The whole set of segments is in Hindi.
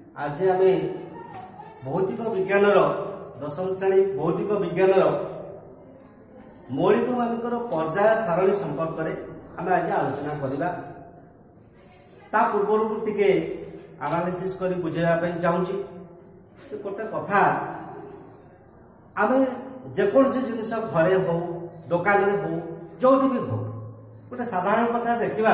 आज आम भौतिक विज्ञान दशम श्रेणी भौतिक विज्ञान मौलिक मानकर पर्याय सारणी संपर्क में आम आज आलोचना करवा। ता पूर्व टिके एनालिसिस कर बुझाइवाई चाहूँगी गोटे कथा आम जेकोसी जिनस घरे हो दुकान में हो जो भी हो गोटे साधारण कथा देखा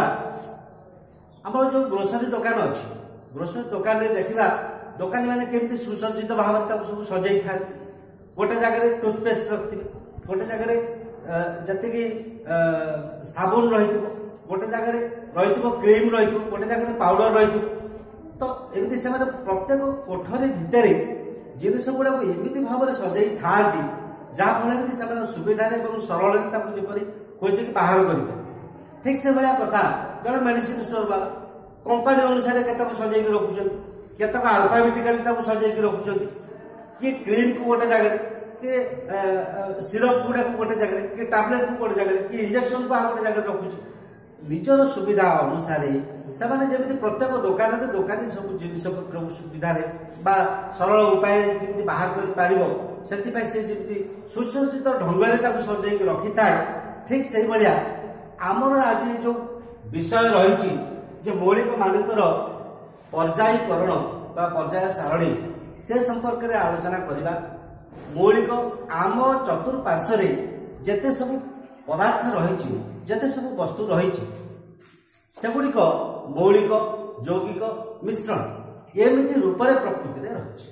आम जो ग्रोसरी दुकान अच्छी ग्रोसरी दुकान में देखा दुकानी मैंने केमती सुसज्जित भाव सब सजाई था। गोटे जगह टूथपेस्ट रखिए, गोटे जगह जी साबुन रही, गोटे जगह रही क्रीम रही, गोटे जगह पाउडर रही। तो एमती से प्रत्येक कोठरी भितर जिनस गुड़ा एमती भाव में सजाई था जहाँफल कि सुविधा सरल खोजिक बाहर करेंगे। ठीक से भाया कथा जड़े मेडिसिन स्टोर वाला कंपानी अनुसार केतक सजाई रखुच्च, केतक अल्फाबेटिकाली सजाई रखुच्च, किए क्रीम को गोटे जगह, किए सिरप गुड़ा को गोटे जगह, किए टैबलेट को गोटे जगह, किए इंजेक्शन को गोटे जगह रखुच्च। निजर सुविधा अनुसार से प्रत्येक दुकान में दुकानी सब जिनस पत्र सुविधा सरल उपाय केमती बाहर कर सुसज्जित ढंग से सजाई रखी थाए। ठीक से भाया आमर आज जो विषय रही मौलिक मानकर पर्यायीकरण बा पर्याय सारणी से संपर्क में आलोचना करवा। मौलिक आम चतुर्पार्श्व जेते सब पदार्थ रही जेते सब वस्तु रही सेगुड़िक मौलिक यौगिक मिश्रण एमती रूप से प्रकृति में रही।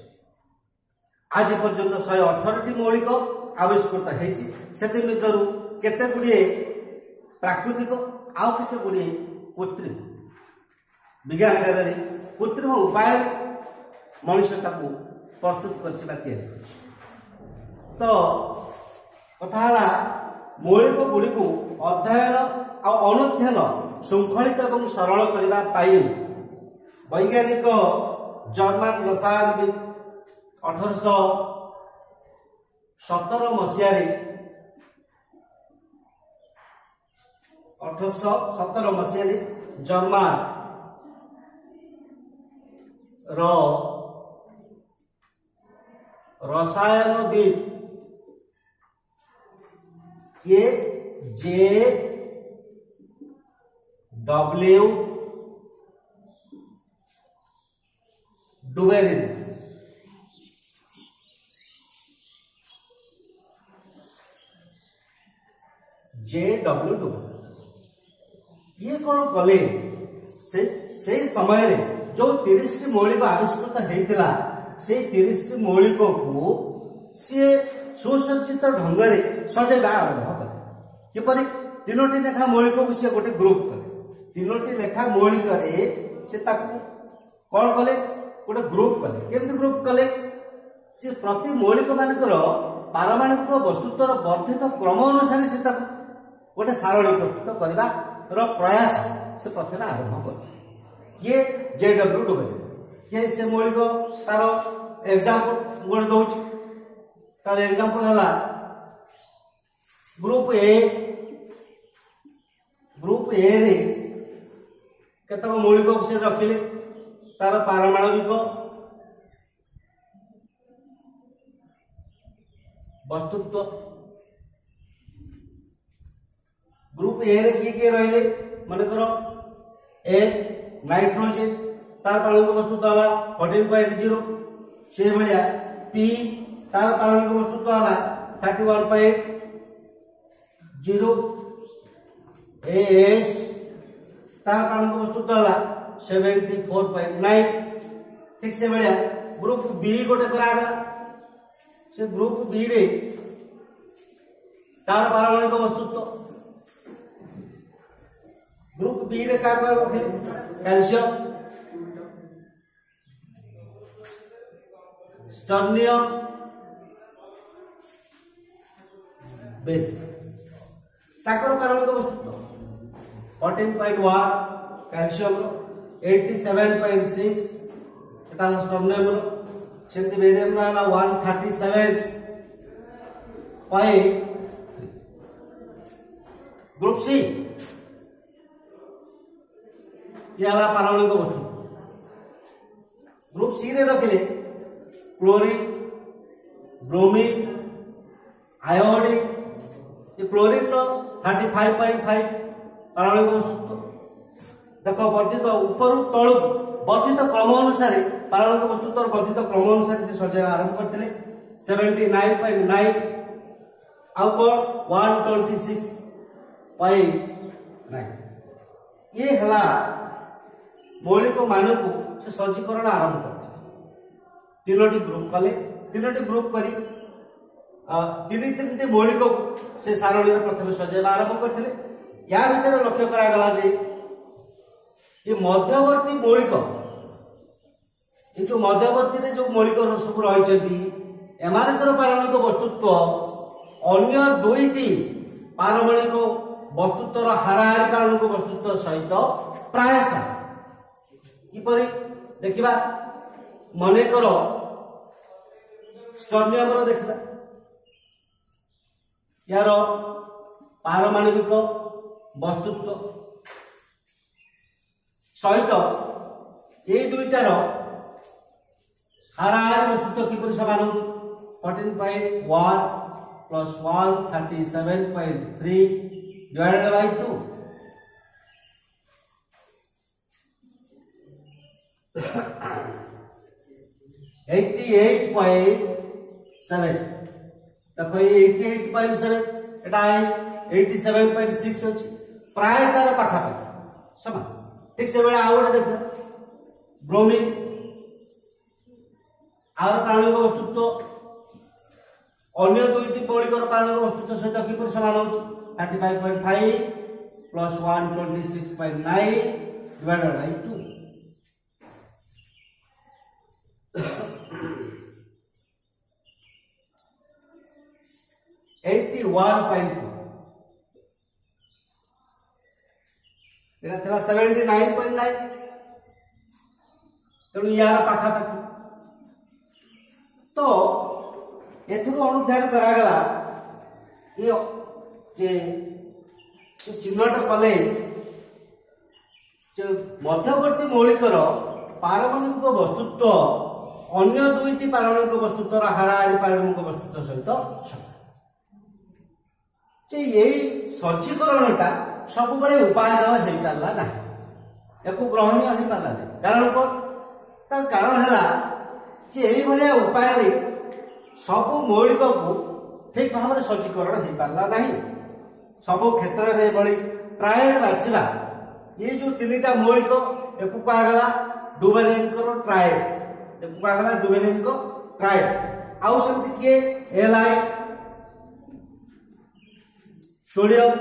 आज पर्यंत 118टी मौलिक आविष्कृत होती केते गुड़िए प्राकृतिक आउ केते गुड़िए कृत्रिम विज्ञान कृत्रिम उपाय मनुष्य प्रस्तुत कर। तो कथा मौलिक गुड़ी को अध्ययन और अनुध्यान श्रृंखलित और सरल करने वैज्ञानिक जर्मान रसायनविद 1817 मसीह जर्मान रसायनविद ये J.W. डुबेरिन J.W. डुबेरिन ये कौन कले से समय रे जो 30 मौलिक आविष्कृत होता से 30 मौलिक को सी सुसज्जित ढंग से सजाइबा आरंभ कले। किपरि 3टी लेखा मौलिक को सी गोटे ग्रुप कले, 3टी लेखा मौलिक से कौन कले गोटे ग्रुप कले। केमती ग्रुप कले जे प्रति मौलिक मानकर पारमाणविक वस्तुत्वर वर्धित क्रम अनुसार से गोटे सारणी प्रस्तुत करने प्रयास से प्रथम आरंभ कर। ये J.W. डुबेरिन ये से मौलिक तार एग्जांपल गोटे दौर तार एग्जांपल है ग्रुप ए रे केतक मौलिक से रखिले तार पारमाणविक वस्तुत्व। ग्रुप ए रे किए रहिले मनकर ए नाइट्रोजन तार पारमाणविक वस्तुत्व है 14.0 से भाया पी तार पारमाणविक वस्तुत्व है 31.0 एस तार पारमाणविक वस्तुत्व है 74.9। ठीक से भाया ग्रुप बी गोटे करागला से ग्रुप बी रे तार पारमाणविक वस्तुत्व ग्रुप बी रे का रखे कैल्शियम स्टर्नियम ताकर पारमाणविक वस्तुत्व 14.1 कैल्शियम 87.6 स्टर्नियम सेमती बेरियम 137 ग्रुप सी ये पारमाणविक वस्तु ग्रुप सी रे रखिले क्लोरीन, ब्रोमीन, आयोडीन। ये क्लोरीन रो 35.5 पारमाणविक वस्तुत्व। देखो वर्धित ऊपर तलू वर्धित क्रम अनुसार पारमाणविक वस्तुत्व वर्धित क्रम अनुसार से सजाइबा आरंभ करते 79.9 आउ कौन 126.9 ये हला मौलिक मान को से सज्जीकरण आरंभ करते तीनोटी ग्रुप कले तीनोटी ग्रुप करी तीन मौलिक से सारणी प्रथम सजाइबा आरंभ करते या भीतर लक्ष्य करागला जे ये मध्यवर्ती मौलिक ये जो मध्यवर्ती जो मौलिक सब रही एमानकर पारमाणविक वस्तुत्व अन्य दुईटी पारमाणविक वस्तुत्वर हाराहारी पारमाणविक वस्तुत्व सहित प्राय किपरि देखिबा मनेकर स्टर्नियम देखिबा यार पारमाणविक वस्तुत्व सहित ये दुईटार हाराहारी वस्तुत्व किपरि समान होछि 14.1 plus 137.3 divided by 2 88.7 देखो 88.7 एटा 87.6 अछि प्राय तार पाखापाखि समान ठीक से बेले आउ गोटे देखो ब्रोमीन आर पारमाणविक वस्तुत्व अन्य दुईटी मौलिक पारमाणविक वस्तुत्व सहित किपर समान होछि 35.5 plus 126.9 divided by 2 81.2 एटा थला 79.9 तेणु यार पाखापाखि तो एथुरु अनुध्यान करागला ये जे चिन्हट कले मध्यवर्ती मौलिकर पारमाणविक वस्तुत्व अन्य दुईटी पारमाणविक वस्तुत्वर हाराहारी पारमाणविक वस्तुत्व सहित यही सज्जीकरणटा सब बड़े उपाय हो पारला ना या ग्रहणीय हो पारला नहीं कारण कौन तार कारण है यही भाया उपाय सब मौलिक को ठीक भाव में सज्जीकरण हो पारला नहीं सब क्षेत्र में ट्रायड बाछा ये जो तीनटा मौलिक एक कहगला डुबेरियन ट्रायड एक कहगला डुबेरियन ट्रायड आउ सेमती किए एलआई सोडियम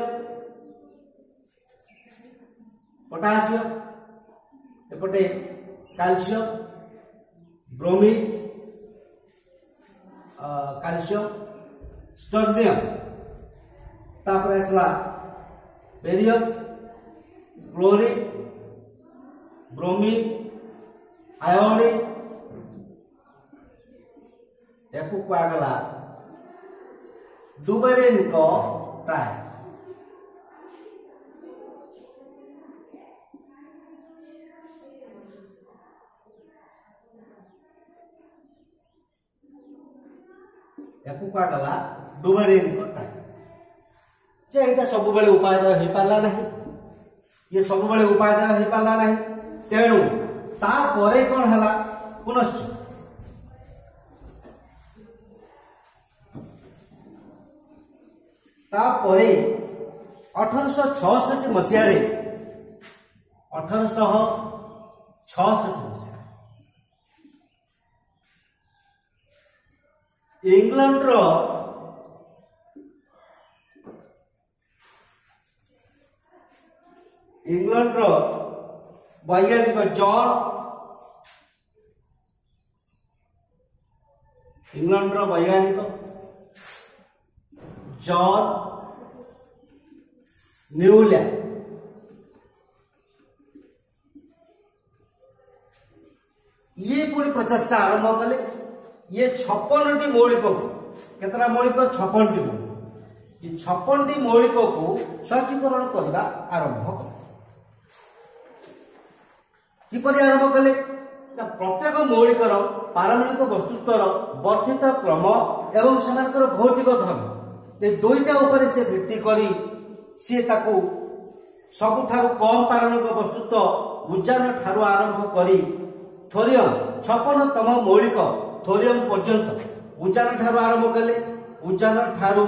पोटासियम एपटे कैल्शियम ब्रोमीन कैल्शियम स्टर्नियम तापर आसला बेरियम क्लोरीन ब्रोमीन आयोडीन याकू कहगला डुबेरियन को ट्रायड याकू कहगला डुबेरियन को ट्रायड जे एटा सब बेले उपाय हो पारला नहीं ये सब बेले उपाय हो पारला नहीं तेणु ता परे कोन हला पुनश्च ता परे 1866 मसीह 1866 मसीह इंग्लैंड रो वैज्ञानिक जॉन न्यूलैंड ये पूरी प्रचेषा आरंभ कले ये 56टी मौलिक को केतरा मौलिक 56टी ये 56टी मौलिक को सज्जीकरण करने आरंभ किपरि आरंभ कले प्रत्येक मौलिकर पारमाणिक वस्तुत्वर वर्धित क्रम एवं सेमानकर भौतिक धर्म ये दुईटा उपरे से भित्ति करी सी ताकू सबुठारु कम पारमाणिक वस्तुत्व उज्जान ठारु आरंभ करी थोरियम 56तम मौलिक थोरियम पर्यंत उज्जान ठारु आरंभ कले उज्जान ठारु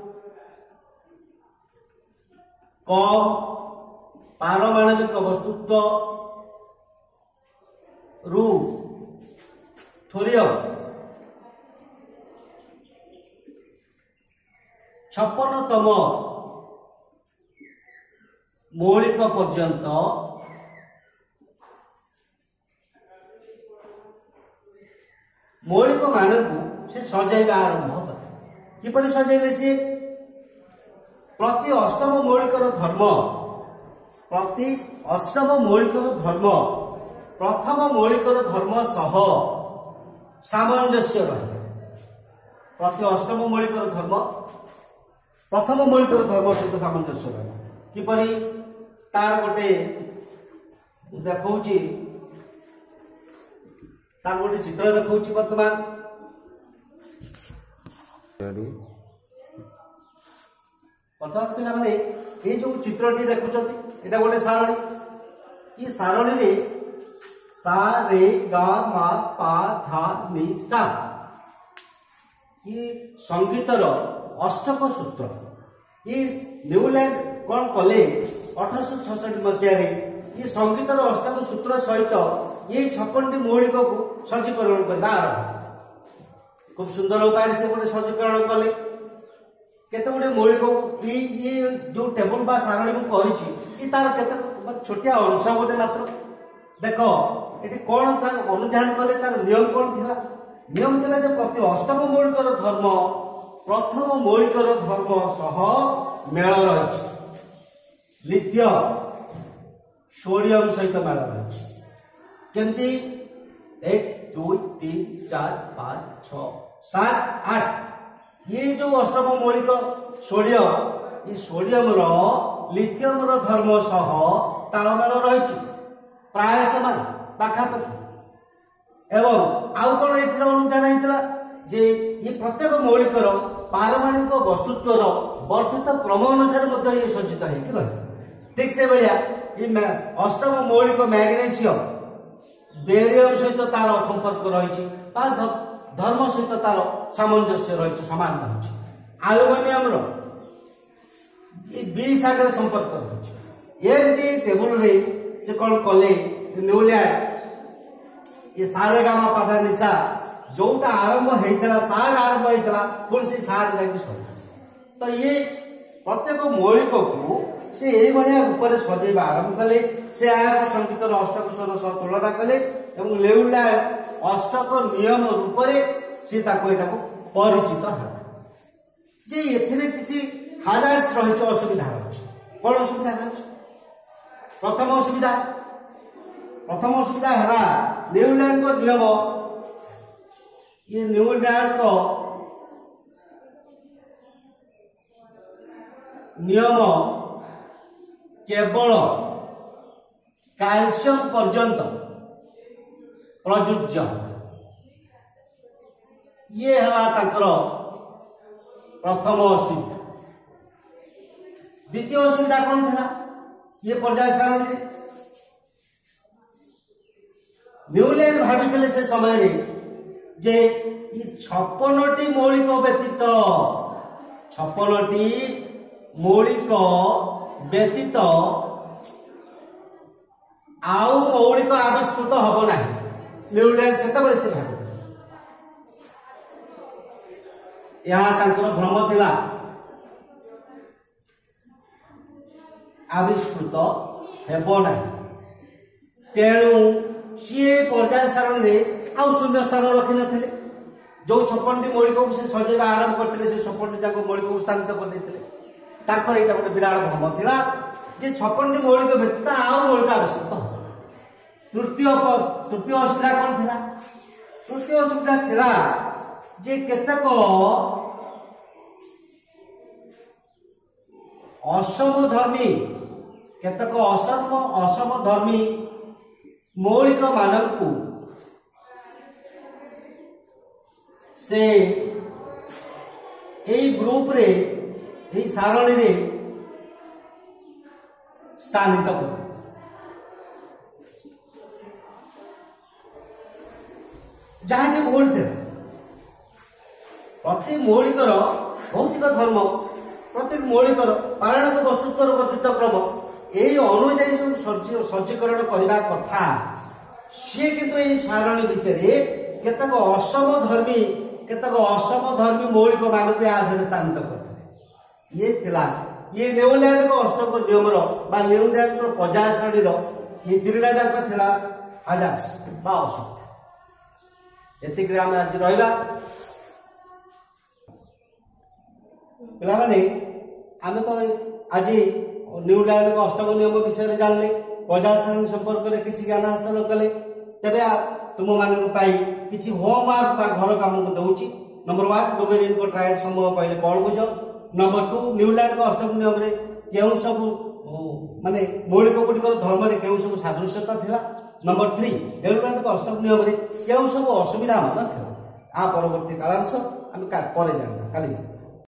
कम पारमाणविक वस्तुत्व रु थोरियम 56तम मौलिक पर्यंत मौलिक मानक से सजाइबा आरंभ कले किपरि सजाइले से प्रति अष्टम मौलिकर धर्म प्रति अष्टम मौलिकर धर्म प्रथम मौलिकर धर्म सह सामंजस्य रहे प्रति अष्टम मौलिकर धर्म प्रथम मौलिकर धर्म सहित सामंजस्य रहे किपरि तार गोटे देखौची तार गोटे चित्र देखौची वर्तमान प्रथम पिला माने ये जो चित्रटी देखुचंती एटा गोटे सारणी ये सारणी रे सा रे गा मा पा धा नि सा ये संगीतर अष्टक सूत्र ये न्यूलैंड कौन कले 1866 मसीह ये संगीतर अष्टक सूत्र सहित ये 56टी मौलिक को सज्जीकरण करबा आरंभ खूब सुंदर उपाय से गोटे सज्जीकरण कले केते गोटे मौलिक ये जो टेबल बा सारणी को करिछि ई तार केते छोटिया अंश गोटे मात्र देखो एटी कोन था अनुध्यान कले तार नियम कोन थिला नियम थिला जे प्रति अष्टम मौलिकर धर्म प्रथम मौलिकर धर्म सह मेल रहिछि लिथियम सोडियम सहित मेल रहिछि केंती 1 2 3 4 5 6 7 8 ये जो अष्टम मौलिक सोडियम ये सोडियम रो लिथियम रो धर्म सह तालमेल रहिछि प्राय समान पाखापाखि एवं आउ कौन ये अनुदान होता जे ये प्रत्येक मौलिकर पारमाणिक वस्तुत्वर वर्धित क्रम अनुसार ये सज्जित हो ठीक से भाया ये अष्टम मौलिक मैग्नेशियम बेरियम सहित तार संपर्क रही धर्म सहित तार सामंजस्य रही समान रही आलुमिनियम बी सागर संपर्क रही एमती टेबुल रे से कौन कले न्यूलैंड ये सारे गामा पाधा निशा जोटा आरंभ होता सार आरंभ होता पुणी से सार जाकि तो ये प्रत्येक मौलिक को से यही भाया रूप में सजेवा आरंभ कले से आया संगीतर अष्टक स्वर सह तुलना कले न्यूलैंड अष्टक नियम रूप से परिचित है जे एथिरे किछि हाजार्ड्स रहिछ असुविधा रहिछ कोन असुविधा रहिछ प्रथम असुविधा है न्यूलैंड को नियम ये न्यूलैंड को नियम केवल कैल्शियम पर्यंत प्रयुज्य ये है प्रथम असुविधा द्वितीय असुविधा कौन था ये पर्याय सारणी न्यूलैंड भाभी से समय रे जे 56टी मौलिक व्यतीत 56टी मौलिक व्यतीत आउ मौलिक आविष्कृत हब ना न्यूलैंड से भाव यहाँ भ्रम थिला आविष्कृत हेब ना तेणु सी पर्याय सारणी में आउ शून्य स्थान रखी नथिले जो 56टी मौलिक को से सजेवा आरंभ करते से 56टी जाक मौलिक को स्थानित कर देथिले ताकर एटा गोटे विराट भ्रम थिला जे 56टी मौलिक व्यतीत आउ मौलिक आविष्कृत तृतीय असुविधा कौन थिला तृतीय असुविधा थिला जे केतक असमधर्मी केतक असमधर्मी मौलिक मानक से एई ग्रुप रे एई सारणी रे स्थानित कर जहाँ के भूल थे प्रति मौलिकर भौतिक धर्म प्रत्येक मौलिकर पारायणक वस्तुत्वर वर्धित क्रम यही अनुजाई जो सज्जीकरण करने कथा सी किंतु ये सारणी भितर केतक असम धर्मी मौलिक मानक आधार स्थानित करते ये थिला ये न्यूलैंड को अष्टक नियम न्यूलैंड प्रजा श्रेणी ये तीनटा जाक थिला आजाद बा असुविधा एतिक आम आज रहा पे आम तो आज न्यूलैंड को अष्टम नियम विषय जानले प्रजा श्रेणी संपर्क में किसी ज्ञान हासिल कले तेरे तुम मान किसी होमवर्क घर काम दूची नंबर 1 डोबेरिन को ट्रायल समूह कहले कौन बुझ नंबर 2 न्यूलैंड को अष्टम नियम रे केउ सब माने मौलिक गुड़िकर धर्म रे केउ सब सादृश्यता थिला नंबर 3 न्यूलैंड को अष्टम नियम रे केउ सब असुविधा मन थिला आ परवर्ती कालांश हम पर जानबा काली